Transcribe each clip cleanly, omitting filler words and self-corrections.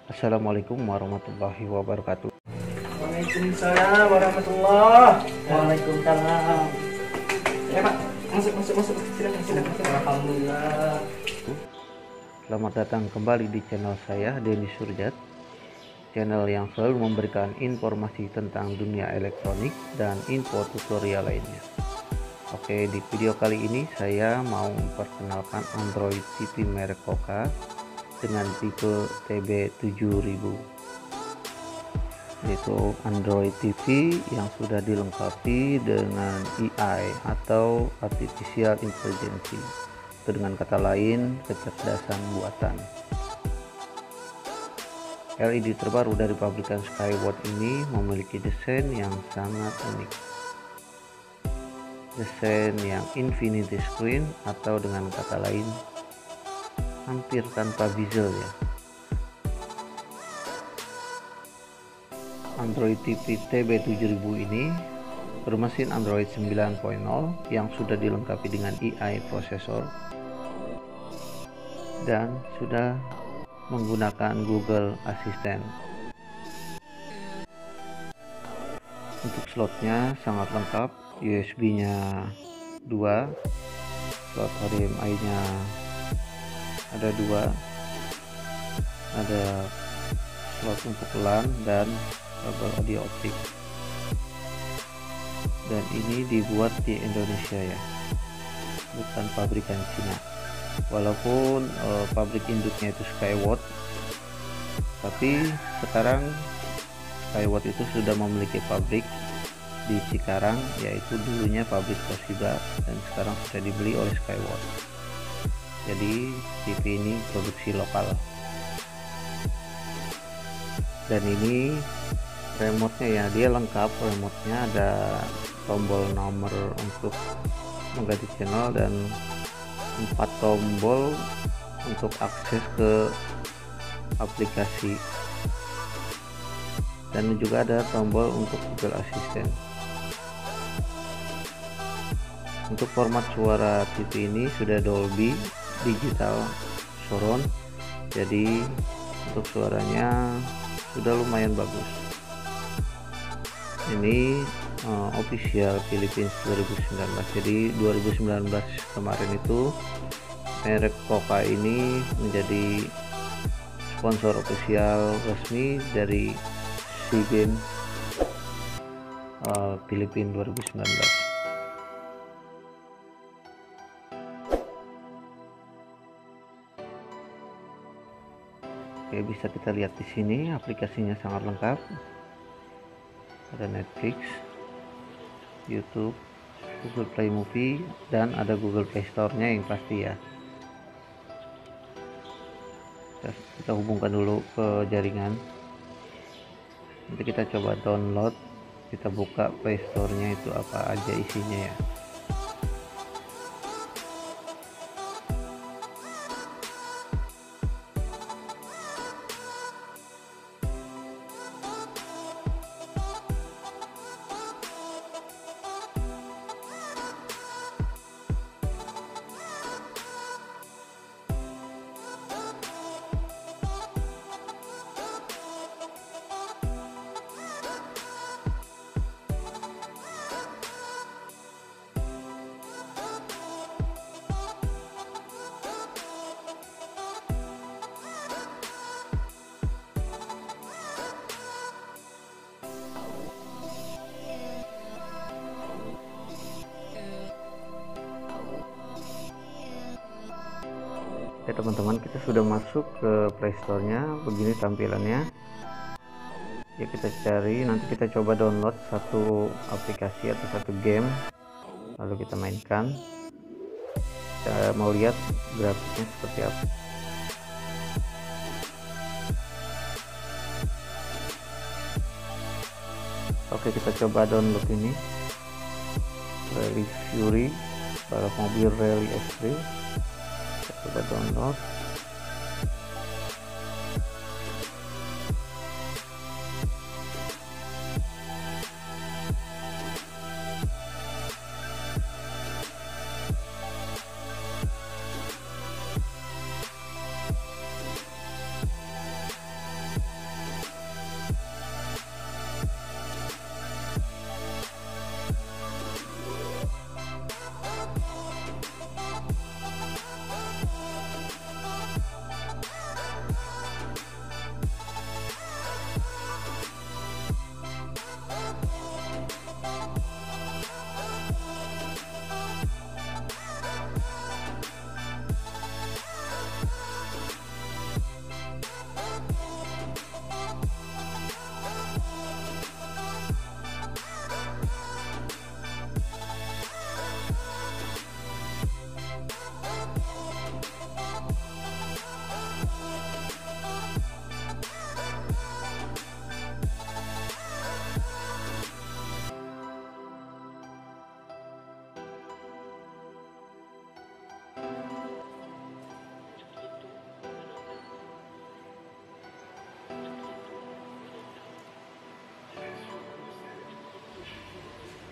Assalamualaikum warahmatullahi wabarakatuh. Waalaikumsalam warahmatullah. Waalaikumsalam. Ya Pak, masuk. Silakan. Alhamdulillah. Selamat datang kembali di channel saya, Denny Surjat. Channel yang selalu memberikan informasi tentang dunia elektronik dan info tutorial lainnya. Oke, di video kali ini saya mau memperkenalkan Android TV merek Koka dengan tipe TB7000, yaitu Android TV yang sudah dilengkapi dengan AI atau Artificial Intelligence, atau dengan kata lain kecerdasan buatan. LED terbaru dari pabrikan Skyworth ini memiliki desain yang sangat unik, desain yang infinity screen, atau dengan kata lain hampir tanpa bezel ya. Android TV TB7000 ini bermesin Android 9.0 yang sudah dilengkapi dengan AI prosesor dan sudah menggunakan Google Assistant. Untuk slotnya sangat lengkap, USB-nya 2, slot HDMI-nya ada 2, ada slot untuk LAN dan kabel audio optik, dan ini dibuat di Indonesia ya, bukan pabrikan Cina. Walaupun pabrik induknya itu Skyworth, tapi sekarang Skyworth itu sudah memiliki pabrik di Cikarang, yaitu dulunya pabrik Toshiba dan sekarang sudah dibeli oleh Skyworth. Jadi TV ini produksi lokal. Dan ini remote-nya ya, dia lengkap. Remote-nya ada tombol nomor untuk mengganti channel dan 4 tombol untuk akses ke aplikasi, dan juga ada tombol untuk Google Assistant. Untuk format suara TV ini sudah Dolby Digital Surround, jadi untuk suaranya sudah lumayan bagus. Ini official Philippines 2019. Jadi 2019 kemarin itu merek Koka ini menjadi sponsor official resmi dari SEA Games Filipina 2019. Oke, bisa kita lihat di sini aplikasinya sangat lengkap. Ada Netflix, YouTube, Google Play Movie, dan ada Google Play Store-nya yang pasti ya. Kita hubungkan dulu ke jaringan. Nanti kita coba download, kita buka Play Store-nya itu apa aja isinya ya. Oke teman-teman, kita sudah masuk ke Play Store-nya. Begini tampilannya ya. Kita cari, nanti kita coba download satu aplikasi atau satu game, lalu kita mainkan. Kita mau lihat grafiknya seperti apa. Oke, kita coba download ini, Rally Fury, balap mobil Rally SD. Kita download.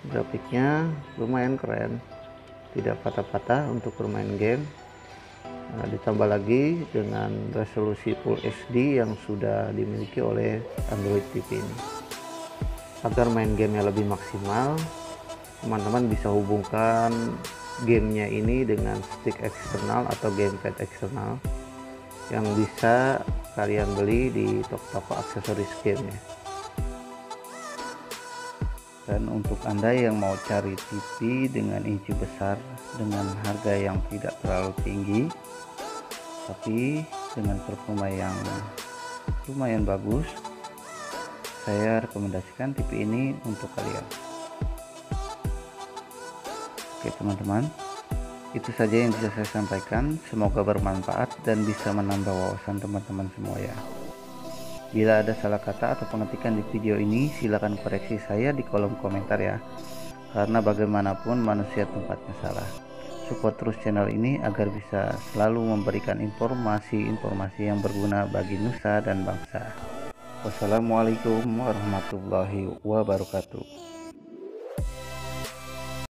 Grafiknya lumayan keren, tidak patah-patah untuk bermain game. Ditambah lagi dengan resolusi Full HD yang sudah dimiliki oleh Android TV ini. Agar main gamenya lebih maksimal, teman-teman bisa hubungkan gamenya ini dengan stick eksternal atau gamepad eksternal yang bisa kalian beli di toko-toko aksesoris game ya. Dan untuk Anda yang mau cari TV dengan inci besar dengan harga yang tidak terlalu tinggi tapi dengan performa yang lumayan bagus, saya rekomendasikan TV ini untuk kalian. Oke teman-teman, itu saja yang bisa saya sampaikan. Semoga bermanfaat dan bisa menambah wawasan teman-teman semua ya. Bila ada salah kata atau pengetikan di video ini, silakan koreksi saya di kolom komentar ya. Karena bagaimanapun manusia tempatnya salah. Support terus channel ini agar bisa selalu memberikan informasi-informasi yang berguna bagi nusa dan bangsa. Wassalamualaikum warahmatullahi wabarakatuh.